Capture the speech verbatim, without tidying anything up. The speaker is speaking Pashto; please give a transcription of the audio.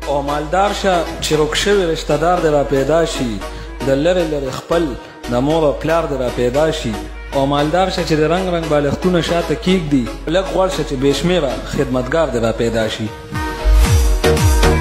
او مالدار شه چې روک شوي رشته دار دې را پیدا شي، د لرې لرې خپل د مور او پلار دې را پیدا شي. او مالدار شه چې د رنګ رنګ بالښتونه شاته کیږدي، لږ غوړ شه چې بې شمېره خدمتګار دې را پیدا شي.